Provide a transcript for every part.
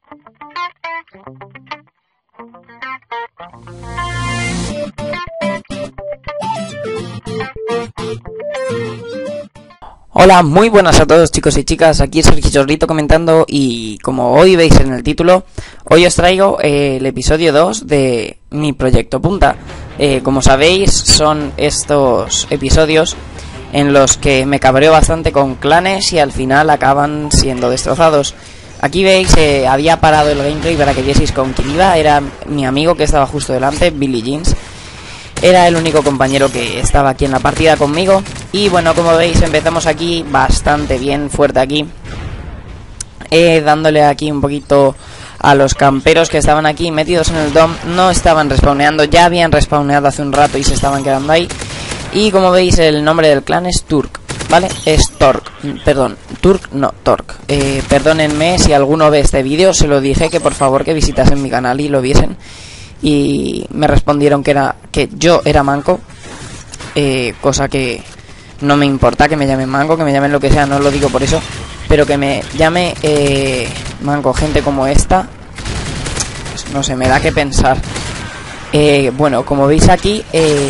Hola, muy buenas a todos chicos y chicas, aquí Sergio Chorrito comentando y como hoy veis en el título, hoy os traigo el episodio 2 de mi proyecto Punta. Como sabéis, son estos episodios en los que me cabreo bastante con clanes y al final acaban siendo destrozados. Aquí veis, había parado el gameplay para que vieseis con quién iba, era mi amigo que estaba justo delante, Billy Jeans. Era el único compañero que estaba aquí en la partida conmigo. Y bueno, como veis, empezamos aquí bastante bien, fuerte aquí, dándole aquí un poquito a los camperos que estaban aquí metidos en el DOM. No estaban respawneando, ya habían respawneado hace un rato y se estaban quedando ahí. Y como veis, el nombre del clan es Turk, ¿vale? Es Tork, perdón, Turk no, Tork. Perdónenme si alguno ve este vídeo, se lo dije que por favor que visitasen mi canal y lo viesen. Y me respondieron que yo era manco, cosa que no me importa que me llamen manco, que me llamen lo que sea, no lo digo por eso, pero que me llame manco gente como esta, pues no sé, me da que pensar. Bueno, como veis aquí,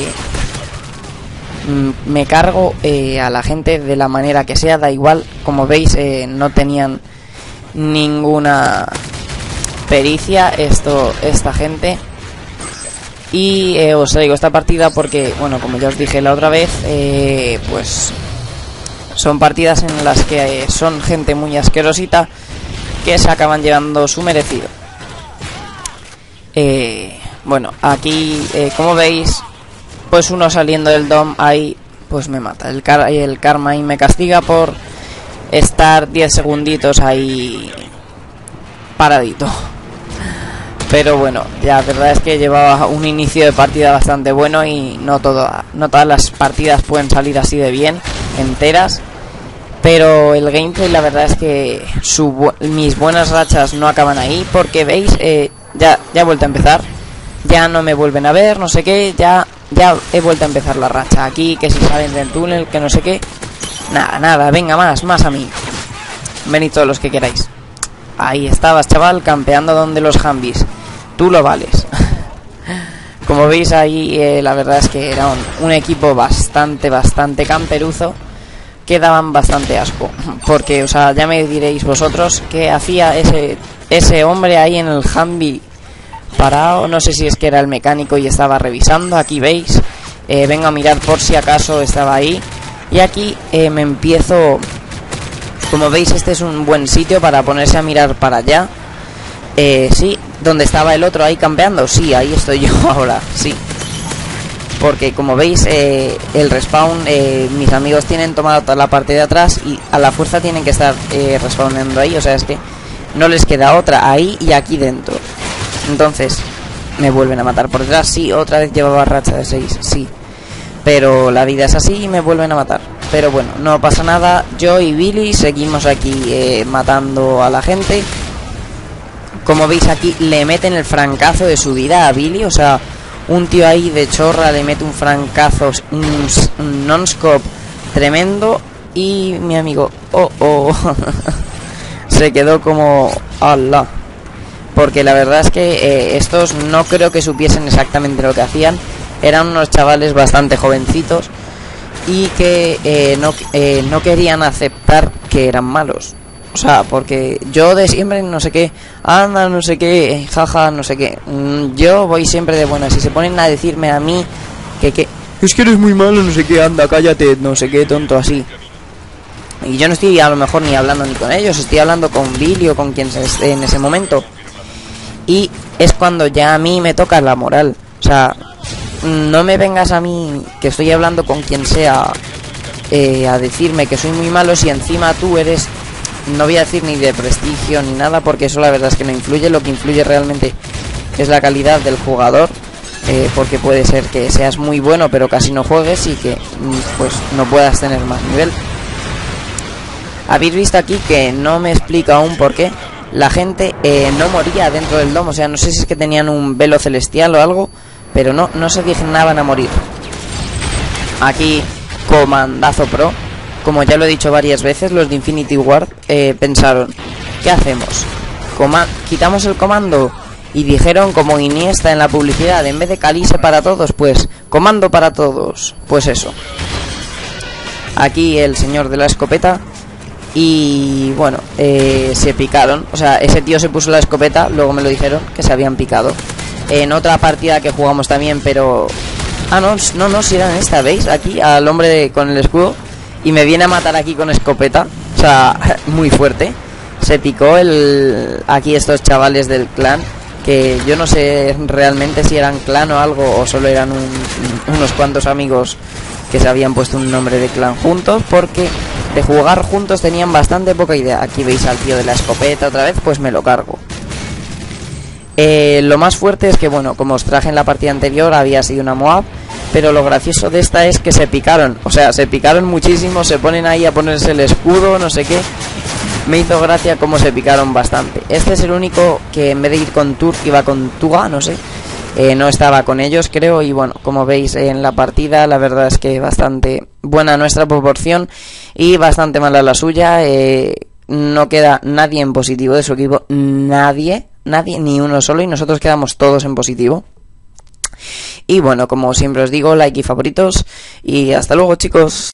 me cargo a la gente de la manera que sea, da igual. Como veis, no tenían ninguna pericia esta gente. Y os traigo esta partida porque, bueno, como ya os dije la otra vez, pues son partidas en las que son gente muy asquerosita que se acaban llevando su merecido. Bueno, aquí, como veis, pues uno saliendo del DOM ahí, pues me mata. El karma ahí me castiga por estar 10 segunditos ahí paradito. Pero bueno, ya la verdad es que llevaba un inicio de partida bastante bueno y no todas las partidas pueden salir así de bien, enteras. Pero el gameplay, la verdad es que mis buenas rachas no acaban ahí, porque veis, ya he vuelto a empezar. Ya no me vuelven a ver, no sé qué, ya he vuelto a empezar la racha. Aquí, que si salen del túnel, que no sé qué. Nada, venga, más a mí. Venid todos los que queráis. Ahí estabas, chaval, campeando donde los Jambis. Tú lo vales. Como veis ahí, la verdad es que era un equipo bastante camperuzo, que daban bastante asco. Porque, o sea, ya me diréis vosotros qué hacía ese hombre ahí en el Humvee parado. No sé si es que era el mecánico y estaba revisando. Aquí veis, vengo a mirar por si acaso estaba ahí. Y aquí me empiezo... Como veis, este es un buen sitio para ponerse a mirar para allá. Sí, donde estaba el otro ahí campeando. Sí, ahí estoy yo ahora, sí. Porque como veis, el respawn, mis amigos tienen tomado toda la parte de atrás y a la fuerza tienen que estar respawnando ahí. O sea, es que no les queda otra, ahí y aquí dentro. Entonces, me vuelven a matar por detrás. Sí, otra vez llevaba racha de 6, sí. Pero la vida es así y me vuelven a matar. Pero bueno, no pasa nada. Yo y Billy seguimos aquí matando a la gente. Como veis aquí, le meten el francazo de su vida a Billy. O sea, un tío ahí de chorra le mete un francazo, un non-scope tremendo. Y mi amigo, se quedó como... ¡Allah! Porque la verdad es que estos no creo que supiesen exactamente lo que hacían. Eran unos chavales bastante jovencitos y que no querían aceptar que eran malos. O sea, porque yo de siempre no sé qué, anda, no sé qué, jaja, no sé qué. Yo voy siempre de buenas. Si se ponen a decirme a mí que es que eres muy malo, no sé qué, anda, cállate, no sé qué, tonto, así. Y yo no estoy a lo mejor ni hablando ni con ellos, estoy hablando con Billy o con quien esté en ese momento. Y es cuando ya a mí me toca la moral. O sea, no me vengas a mí, que estoy hablando con quien sea, a decirme que soy muy malo si encima tú eres, no voy a decir ni de prestigio ni nada, porque eso la verdad es que no influye. Lo que influye realmente es la calidad del jugador, porque puede ser que seas muy bueno pero casi no juegues y que pues no puedas tener más nivel. Habéis visto aquí que no me explico aún por qué la gente no moría dentro del domo. O sea, no sé si es que tenían un velo celestial o algo, pero no se dignaban a morir. Aquí, comandazo pro. Como ya lo he dicho varias veces, los de Infinity Ward pensaron, ¿qué hacemos? quitamos el comando y dijeron, como Iniesta en la publicidad, en vez de Calise para todos, pues comando para todos. Pues eso. Aquí el señor de la escopeta. Y bueno, se picaron. O sea, ese tío se puso la escopeta, luego me lo dijeron que se habían picado. En otra partida que jugamos también, pero... Ah, no, si era en esta, ¿veis? Aquí al hombre con el escudo. Y me viene a matar aquí con escopeta. O sea, muy fuerte. Se picó aquí estos chavales del clan, que yo no sé realmente si eran clan o algo, o solo eran unos cuantos amigos que se habían puesto un nombre de clan juntos, porque de jugar juntos tenían bastante poca idea. Aquí veis al tío de la escopeta otra vez, pues me lo cargo. Lo más fuerte es que, bueno, como os traje en la partida anterior, había sido una Moab, pero lo gracioso de esta es que se picaron. O sea, se picaron muchísimo, se ponen ahí a ponerse el escudo, no sé qué. Me hizo gracia cómo se picaron bastante. Este es el único que en vez de ir con Turk iba con Tuga, no sé. No estaba con ellos, creo. Y bueno, como veis en la partida, la verdad es que bastante buena nuestra proporción y bastante mala la suya. No queda nadie en positivo de su equipo. Nadie, ni uno solo. Y nosotros quedamos todos en positivo. Y bueno, como siempre os digo, like y favoritos. Y hasta luego, chicos.